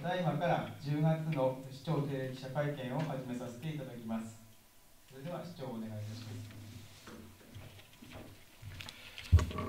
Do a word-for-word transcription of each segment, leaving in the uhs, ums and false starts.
ただいまからじゅうがつの市長定例記者会見を始めさせていただきます。それでは市長お願いいたします。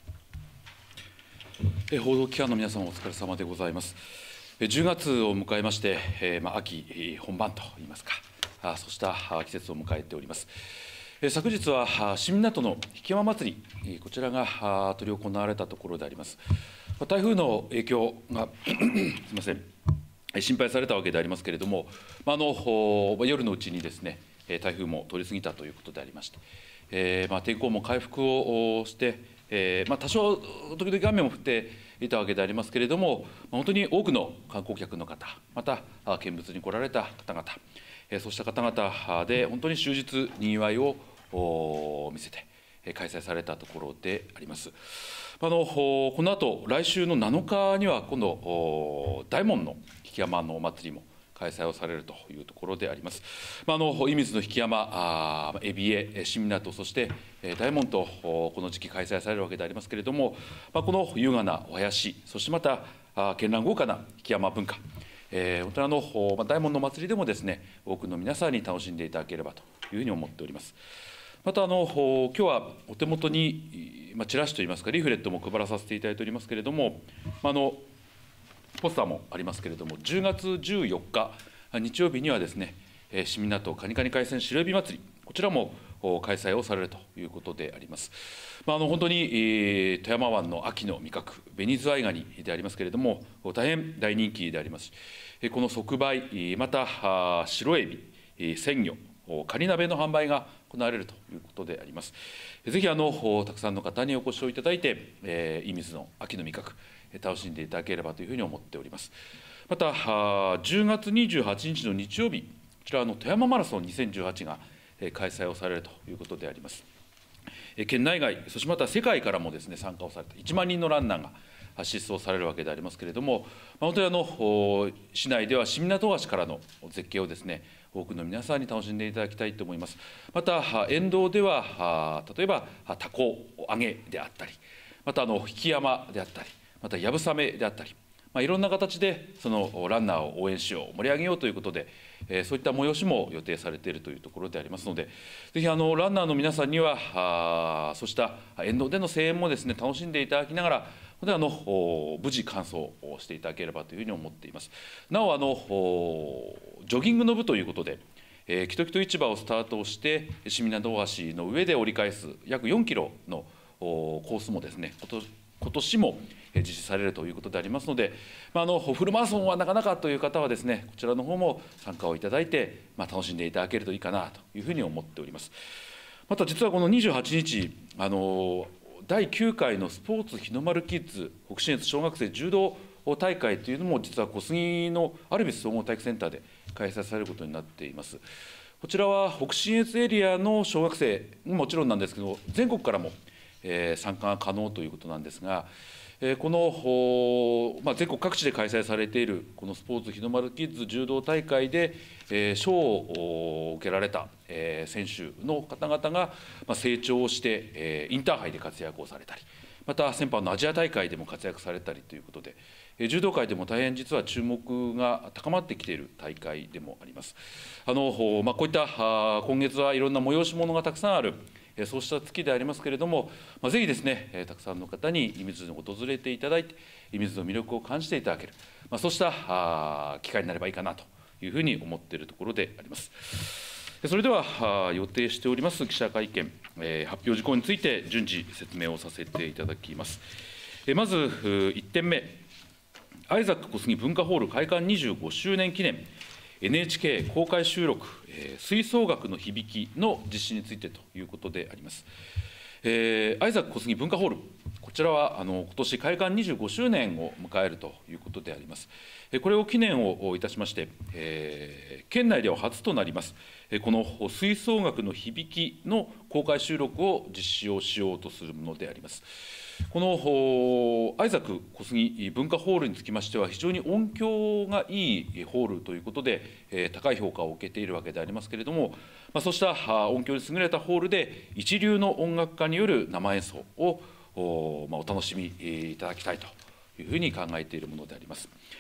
え報道機関の皆様お疲れ様でございます。じゅうがつを迎えまして、えーまあ、秋本番といいますか、あそうした季節を迎えております。昨日は新港の曳山祭り、こちらが執り行われたところであります。台風の影響がすみません、心配されたわけでありますけれども、あの夜のうちにですね、台風も通り過ぎたということでありまして、えーまあ、天候も回復をして、えーまあ、多少、時々雨も降っていたわけでありますけれども、本当に多くの観光客の方、また見物に来られた方々、そうした方々で本当に終日にぎわいを見せて開催されたところであります。あのこの後来週のなのかには今度大門の曳山のお祭りも開催をされるというところであります。あの射水の曳山、海老江、新港、そして大門とこの時期開催されるわけでありますけれども、この優雅なお囃子、そしてまた絢爛豪華な曳山文化、えー、本当にあの大門の祭りでもですね、多くの皆さんに楽しんでいただければというふうに思っております。またあの今日はお手元に、まあ、チラシといいますかリーフレットも配らさせていただいておりますけれども、あのポスターもありますけれども、じゅうがつじゅうよっか日曜日にはですね、新港カニカニ海鮮白エビ祭り、こちらも開催をされるということであります。まあ、あの本当に、えー、富山湾の秋の味覚、紅ズワイガニでありますけれども、大変大人気でありますし、この即売、また白エビ、鮮魚、カニ鍋の販売が行われるということであります。ぜひあのたくさんの方にお越しをいただいて、えー、射水の秋の味覚、楽しんでいただければというふうに思っております。またじゅうがつにじゅうはちにちの日曜日、こちらの富山マラソンにせんじゅうはちが開催をされるということであります。県内外、そしてまた世界からもですね参加をされたいちまんにんのランナーが疾走されるわけでありますけれども、本当にあの市内では新港橋からの絶景をですね多くの皆さんに楽しんでいただきたいと思います。また沿道では例えばタコ揚げであったり、またあの曳山であったり、またやぶさめであったり、まあ、いろんな形でそのランナーを応援しよう、盛り上げようということで、えー、そういった催しも予定されているというところでありますので、ぜひあのランナーの皆さんにはあそうした沿道での声援もですね楽しんでいただきながら、あの無事完走をしていただければというふうに思っています。なおあのジョギングの部ということで、えー、キトキト市場をスタートして新港大橋の上で折り返す約よんキロのコースもですね今年も実施されるということでありますので、まあ、あのフルマラソンはなかなかという方はですねこちらの方も参加をいただいて、まあ、楽しんでいただけるといいかなというふうに思っております。また実はこのにじゅうはちにちあのだいきゅうかいのスポーツ日の丸キッズ北信越小学生柔道大会というのも実は小杉のアルビス総合体育センターで開催されることになっています。こちらは北信越エリアの小学生ももちろんなんですけど、全国からも、えー、参加が可能ということなんですが、えー、この、まあ、全国各地で開催されているこのスポーツ日の丸キッズ柔道大会で、えー、賞を受けられた、えー、選手の方々が、まあ、成長をして、えー、インターハイで活躍をされたり、また先般のアジア大会でも活躍されたりということで、柔道界でも大変実は注目が高まってきている大会でもあります。あの、まあ、こういった今月はいろんな催し物がたくさんある、そうした月でありますけれども、まあ、ぜひですね、たくさんの方に射水に訪れていただいて、射水の魅力を感じていただける、まあ、そうした機会になればいいかなというふうに思っているところであります。それでは予定しております記者会見、発表事項について順次説明をさせていただきます。まずいってんめ、アイザック小杉文化ホール開館にじゅうごしゅうねん記念 エヌエイチケー 公開収録、吹奏楽の響きの実施についてということであります。えー、アイザック小杉文化ホール、こちらはあの今年開館にじゅうごしゅうねんを迎えるということであります。これを記念をいたしまして、えー、県内では初となります、この吹奏楽の響きの公開収録を実施をしようとするものであります。このアイザック小杉文化ホールにつきましては、非常に音響がいいホールということで、えー、高い評価を受けているわけでありますけれども、まあ、そうした音響に優れたホールで、一流の音楽家による生演奏を お,、まあ、お楽しみいただきたいというふうに考えているものであります。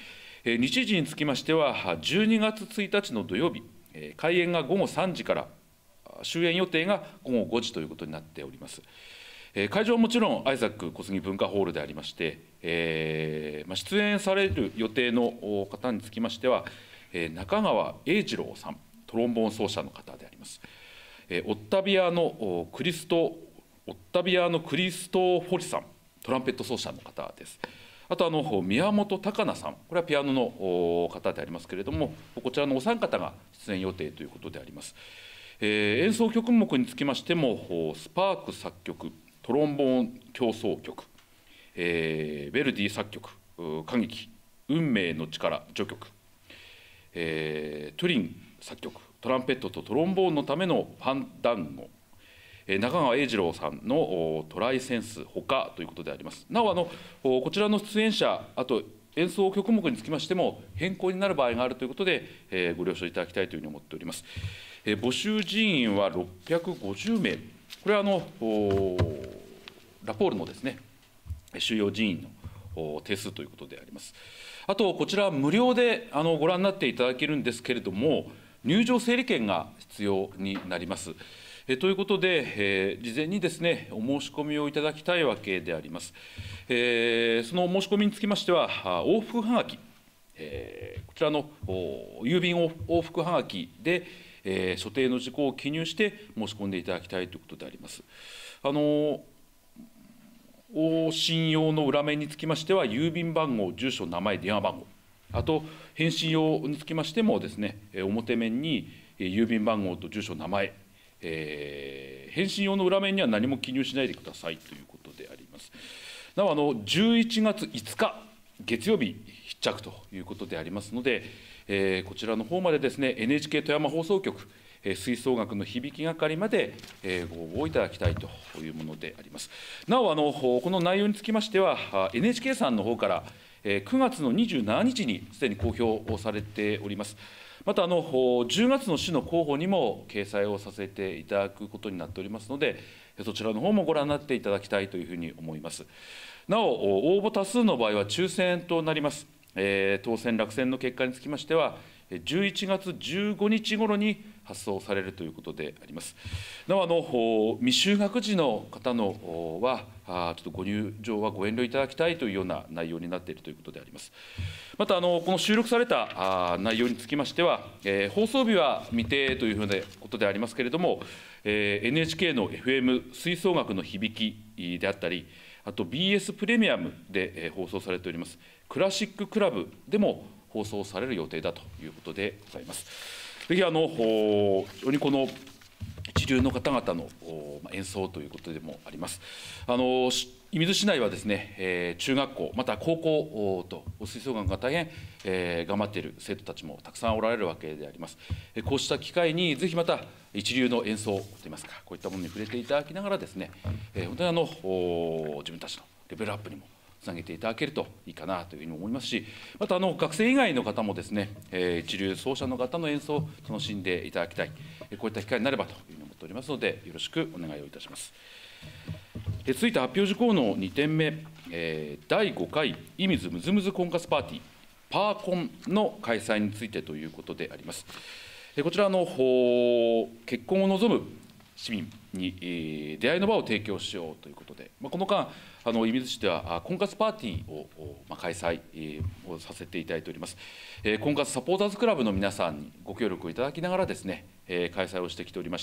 日時につきましては、じゅうにがつついたちの土曜日、開演がごごさんじから、終演予定がごごごじということになっております。会場はもちろん、アイザック小杉文化ホールでありまして、えーまあ、出演される予定の方につきましては、中川英二郎さん、トロンボーン奏者の方であります。オッタビアのクリスト、オッタビアのクリストフォリさん、トランペット奏者の方です。あとあの宮本高菜さん、これはピアノの方でありますけれども、こちらのお三方が出演予定ということであります。えー、演奏曲目につきましても、スパーク作曲、トロンボーン協奏曲、えー、ヴェルディ作曲、歌劇、運命の力序曲、えー、トゥリン作曲、トランペットとトロンボーンのためのファンダンゴ、えー、中川英二郎さんのトライセンスほかということであります。なおあの、こちらの出演者、あと演奏曲目につきましても、変更になる場合があるということで、えー、ご了承いただきたいというふうに思っております。えー、募集人員はろっぴゃくごじゅうめい、これはあのラポールのですね、収容人員の定数ということであります。あと、こちら、無料であのご覧になっていただけるんですけれども、入場整理券が必要になります。えということで、えー、事前にですね、お申し込みをいただきたいわけであります。えー、そのお申し込みにつきましては、往復はがき、えー、こちらの郵便往復はがきで、えー、所定の事項を記入して申し込んでいただきたいということであります。あの往診用の裏面につきましては、郵便番号、住所、名前、電話番号、あと返信用につきましてもですね、表面に郵便番号と住所、名前、えー、返信用の裏面には何も記入しないでくださいということであります。なおあの、じゅういちがついつか、月曜日必着ということでありますので、えー、こちらの方までですね、エヌエイチケー 富山放送局、吹奏楽の響き係までご応募いただきたいというものであります。なおあの、この内容につきましては、エヌエイチケー さんの方からくがつのにじゅうしちにちにすでに公表されております。またあの、じゅうがつの市の候補にも掲載をさせていただくことになっておりますので、そちらの方もご覧になっていただきたいというふうに思います。なお、応募多数の場合は抽選となります。えー、当選、落選の結果につきましては、じゅういちがつじゅうごにちごろに発送されるということであります。なおあの、未就学児の方のは、ちょっとご入場はご遠慮いただきたいというような内容になっているということであります。またあの、この収録された内容につきましては、えー、放送日は未定というふうなことでありますけれども、えー、エヌエイチケー の エフエム 吹奏楽の響きであったり、あと ビーエス プレミアムで放送されておりますクラシッククラブでも放送される予定だということでございます。ぜひあの非常にこの一流の方々の演奏ということでもあります。あの射水市内はですね、えー、中学校また高校と吹奏楽が大変、えー、頑張っている生徒たちもたくさんおられるわけであります。こうした機会にぜひまた一流の演奏といいますか、こういったものに触れていただきながらですね、えー、本当にあの自分たちのレベルアップにもつなげていただけるといいかなというふうに思いますし、またあの学生以外の方もですね、えー、一流奏者の方の演奏を楽しんでいただきたい、こういった機会になればというふうに思っておりますので、よろしくお願いをいたします。続いて発表事項のにてんめ、えー、だいごかい射水むずむず婚活パーティー、パーコンの開催についてということであります。こちらの結婚を望む市民に出会いの場を提供しようということで、この間、あの射水市では婚活パーティーを開催をさせていただいております。婚活サポーターズクラブの皆さんにご協力をいただきながらですね、開催をしてきておりまして、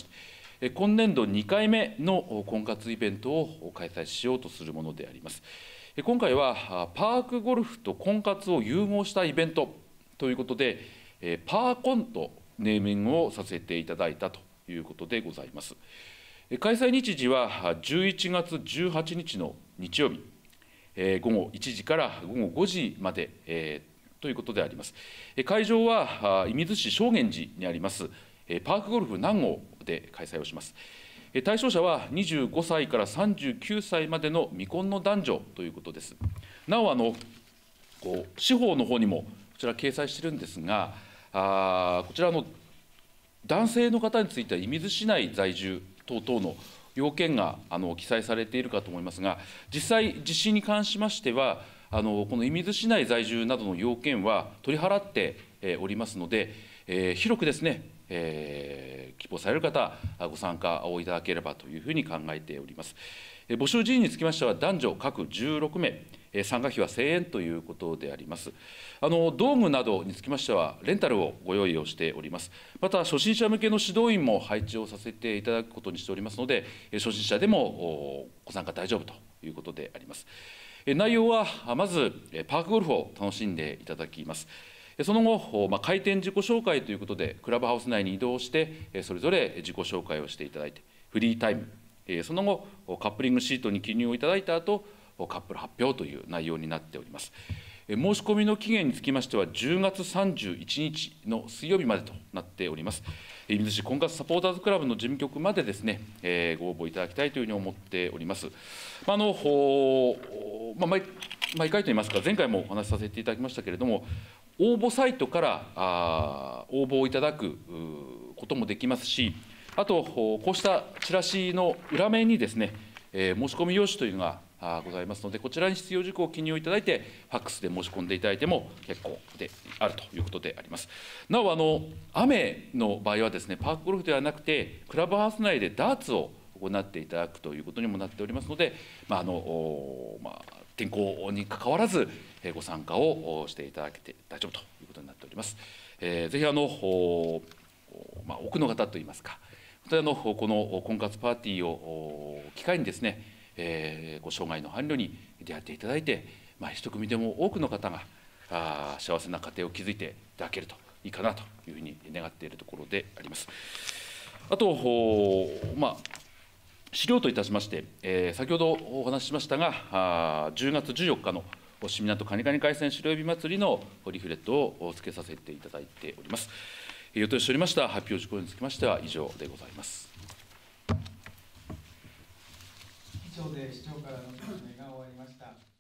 今年度にかいめの婚活イベントを開催しようとするものであります。今回はパークゴルフと婚活を融合したイベントということで、パーコンとネーミングをさせていただいたということでございます。開催日時はじゅういちがつじゅうはちにちの日曜日、ごごいちじからごごごじまでということであります。会場は射水市正源寺にありますパークゴルフ南郷で開催をします。対象者はにじゅうごさいからさんじゅうきゅうさいまでの未婚の男女ということです。なおあのこう司法の方にもこちら掲載しているんですが、あこちらの男性の方については射水市内在住等々の要件があの記載されているかと思いますが、実際、実施に関しましては、 あのこの射水市内在住などの要件は取り払っておりますので、えー、広くですね、えー、希望される方、ご参加をいただければというふうに考えております。募集人員につきましては、男女各じゅうろくめい、参加費はせんえんということであります。あの道具などにつきましては、レンタルをご用意をしております。また、初心者向けの指導員も配置をさせていただくことにしておりますので、初心者でもご参加大丈夫ということであります。内容は、まず、パークゴルフを楽しんでいただきます。その後、まあ、開店自己紹介ということで、クラブハウス内に移動して、それぞれ自己紹介をしていただいて、フリータイム、その後、カップリングシートに記入をいただいた後、カップル発表という内容になっております。申し込みの期限につきましては、じゅうがつさんじゅういちにちの水曜日までとなっております。射水市婚活サポーターズクラブの事務局までですね、えー、ご応募いただきたいというふうに思っております。あのまあ、毎, 毎回といいますか、前回もお話しさせていただきましたけれども、応募サイトからあ応募をいただくこともできますし、あと、こうしたチラシの裏面にですね、えー、申し込み用紙というのがございますので、こちらに必要事項を記入いただいて、ファックスで申し込んでいただいても結構であるということであります。なお、あの雨の場合はですね、パークゴルフではなくて、クラブハウス内でダーツを行っていただくということにもなっておりますので、まああのまあ、天候にかかわらず、ご参加をしていただけて大丈夫ということになっております。えー、ぜひあの、まあ、多くの方といいますか、またあのこの婚活パーティーを機会にですね、えー、ご生涯の伴侶に出会っていただいて、まあ、一組でも多くの方があ幸せな家庭を築いていただけるといいかなというふうに願っているところであります。あと、まあ、資料といたしまして、えー、先ほどお話ししましたが、あじゅうがつじゅうよっかの新港カニカニ海鮮白エビ祭りのリーフレットを付けさせていただいております。予定しておりました発表事項につきましては以上でございます。 以上で市長からの説明が終わりました。